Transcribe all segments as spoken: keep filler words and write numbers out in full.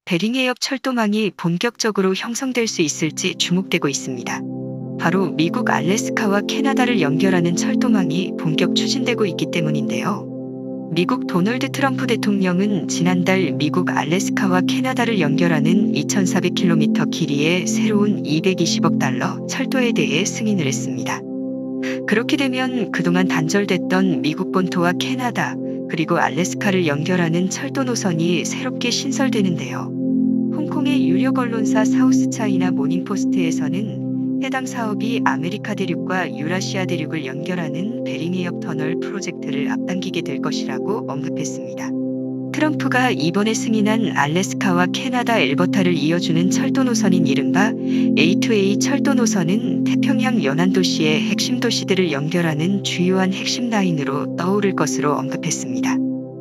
베링해협 철도망이 본격적으로 형성될 수 있을지 주목되고 있습니다. 바로 미국 알래스카와 캐나다를 연결하는 철도망이 본격 추진되고 있기 때문인데요. 미국 도널드 트럼프 대통령은 지난달 미국 알래스카와 캐나다를 연결하는 이천사백 킬로미터 길이의 새로운 이백이십억 달러 철도에 대해 승인을 했습니다. 그렇게 되면 그동안 단절됐던 미국 본토와 캐나다 그리고 알래스카를 연결하는 철도 노선이 새롭게 신설되는데요. 홍콩의 유력 언론사 사우스차이나 모닝포스트에서는 해당 사업이 아메리카 대륙과 유라시아 대륙을 연결하는 베링해협 터널 프로젝트를 앞당기게 될 것이라고 언급했습니다. 트럼프가 이번에 승인한 알래스카와 캐나다 엘버타를 이어주는 철도 노선인 이른바 에이 투 에이 철도 노선은 태평양 연안 도시의 핵심 도시들을 연결하는 주요한 핵심 라인으로 떠오를 것으로 언급했습니다.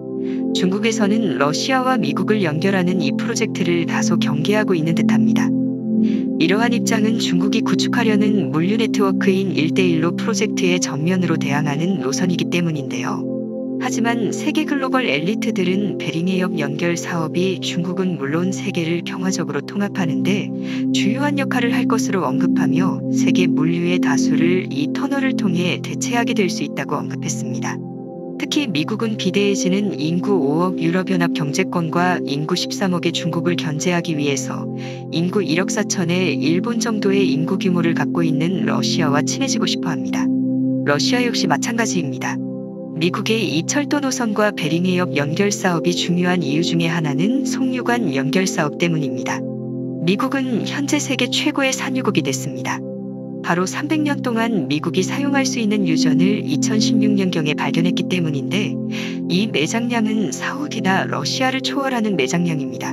중국에서는 러시아와 미국을 연결하는 이 프로젝트를 다소 경계하고 있는 듯합니다. 이러한 입장은 중국이 구축하려는 물류 네트워크인 일대일로 프로젝트에 전면으로 대항하는 노선이기 때문인데요. 하지만 세계 글로벌 엘리트들은 베링해협 연결 사업이 중국은 물론 세계를 평화적으로 통합하는 데 주요한 역할을 할 것으로 언급하며 세계 물류의 다수를 이 터널을 통해 대체하게 될 수 있다고 언급했습니다. 특히 미국은 비대해지는 인구 오억 유럽연합 경제권과 인구 십삼억의 중국을 견제하기 위해서 인구 일억 사천의 일본 정도의 인구 규모를 갖고 있는 러시아와 친해지고 싶어 합니다. 러시아 역시 마찬가지입니다. 미국의 이 철도 노선과 베링해협 연결 사업이 중요한 이유 중에 하나는 송유관 연결 사업 때문입니다. 미국은 현재 세계 최고의 산유국이 됐습니다. 바로 삼백 년 동안 미국이 사용할 수 있는 유전을 이천십육 년경에 발견했기 때문인데 이 매장량은 사우디나 러시아를 초월하는 매장량입니다.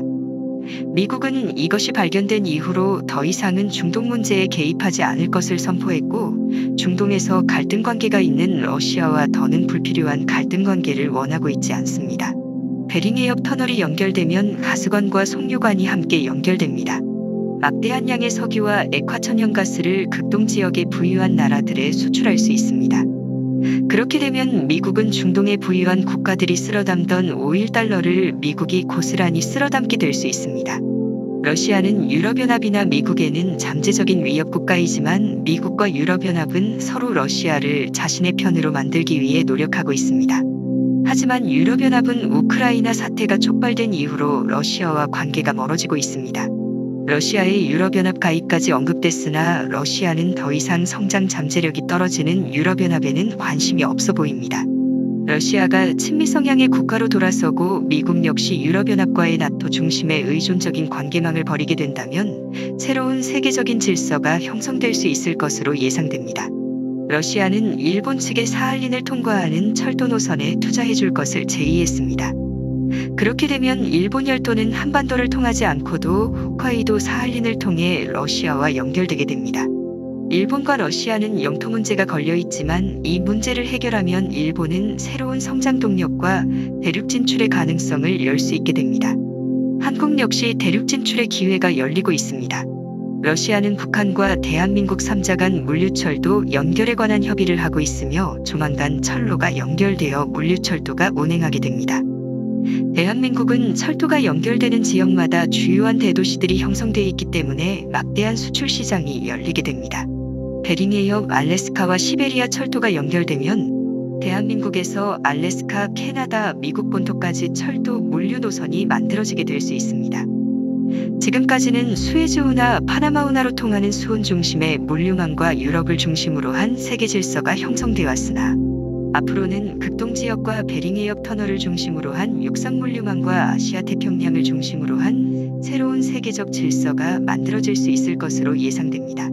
미국은 이것이 발견된 이후로 더 이상은 중동 문제에 개입하지 않을 것을 선포했고 중동에서 갈등 관계가 있는 러시아와 더는 불필요한 갈등 관계를 원하고 있지 않습니다. 베링해협 터널이 연결되면 가스관과 송유관이 함께 연결됩니다. 막대한 양의 석유와 액화천연가스를 극동 지역에 부유한 나라들에 수출할 수 있습니다. 그렇게 되면 미국은 중동에 부유한 국가들이 쓸어담던 오일 달러를 미국이 고스란히 쓸어담게 될 수 있습니다. 러시아는 유럽연합이나 미국에는 잠재적인 위협 국가이지만 미국과 유럽연합은 서로 러시아를 자신의 편으로 만들기 위해 노력하고 있습니다. 하지만 유럽연합은 우크라이나 사태가 촉발된 이후로 러시아와 관계가 멀어지고 있습니다. 러시아의 유럽연합 가입까지 언급됐으나 러시아는 더 이상 성장 잠재력이 떨어지는 유럽연합에는 관심이 없어 보입니다. 러시아가 친미 성향의 국가로 돌아서고 미국 역시 유럽연합과의 나토 중심의 의존적인 관계망을 벌이게 된다면 새로운 세계적인 질서가 형성될 수 있을 것으로 예상됩니다. 러시아는 일본 측의 사할린을 통과하는 철도 노선에 투자해 줄 것을 제의했습니다. 그렇게 되면 일본 열도는 한반도를 통하지 않고도 홋카이도 사할린을 통해 러시아와 연결되게 됩니다. 일본과 러시아는 영토 문제가 걸려 있지만 이 문제를 해결하면 일본은 새로운 성장 동력과 대륙 진출의 가능성을 열 수 있게 됩니다. 한국 역시 대륙 진출의 기회가 열리고 있습니다. 러시아는 북한과 대한민국 삼 자 간 물류철도 연결에 관한 협의를 하고 있으며 조만간 철로가 연결되어 물류철도가 운행하게 됩니다. 대한민국은 철도가 연결되는 지역마다 주요한 대도시들이 형성되어 있기 때문에 막대한 수출 시장이 열리게 됩니다. 베링해협 알래스카와 시베리아 철도가 연결되면 대한민국에서 알래스카, 캐나다, 미국 본토까지 철도 물류 노선이 만들어지게 될 수 있습니다. 지금까지는 수에즈운하, 파나마운하로 통하는 수온 중심의 물류망과 유럽을 중심으로 한 세계 질서가 형성되어 왔으나 앞으로는 극동 지역과 베링해협 터널을 중심으로 한 육상 물류망과 아시아 태평양을 중심으로 한 새로운 세계적 질서가 만들어질 수 있을 것으로 예상됩니다.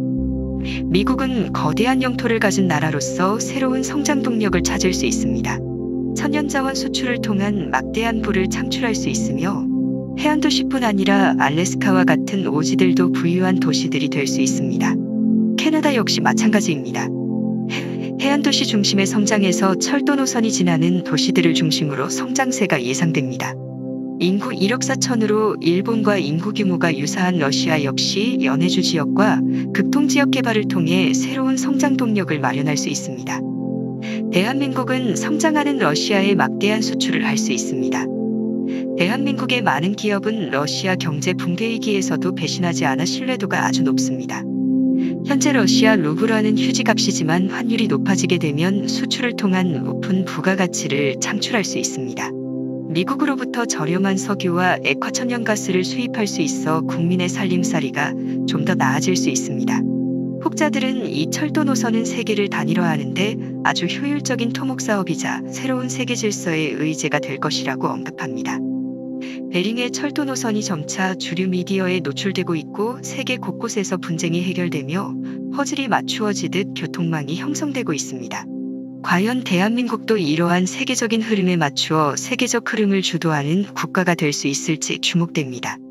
미국은 거대한 영토를 가진 나라로서 새로운 성장 동력을 찾을 수 있습니다. 천연자원 수출을 통한 막대한 부를 창출할 수 있으며 해안도시뿐 아니라 알래스카와 같은 오지들도 부유한 도시들이 될 수 있습니다. 캐나다 역시 마찬가지입니다. 해안도시 중심의 성장에서 철도 노선이 지나는 도시들을 중심으로 성장세가 예상됩니다. 인구 일억 사천으로 일본과 인구 규모가 유사한 러시아 역시 연해주 지역과 극동 지역 개발을 통해 새로운 성장 동력을 마련할 수 있습니다. 대한민국은 성장하는 러시아에 막대한 수출을 할 수 있습니다. 대한민국의 많은 기업은 러시아 경제 붕괴 위기에서도 배신하지 않아 신뢰도가 아주 높습니다. 현재 러시아 루블화는 휴지값이지만 환율이 높아지게 되면 수출을 통한 높은 부가가치를 창출할 수 있습니다. 미국으로부터 저렴한 석유와 액화천연가스를 수입할 수 있어 국민의 살림살이가 좀 더 나아질 수 있습니다. 혹자들은 이 철도 노선은 세계를 단일화하는데 아주 효율적인 토목사업이자 새로운 세계 질서의 의제가 될 것이라고 언급합니다. 베링의 철도 노선이 점차 주류 미디어에 노출되고 있고 세계 곳곳에서 분쟁이 해결되며 퍼즐이 맞추어지듯 교통망이 형성되고 있습니다. 과연 대한민국도 이러한 세계적인 흐름에 맞추어 세계적 흐름을 주도하는 국가가 될 수 있을지 주목됩니다.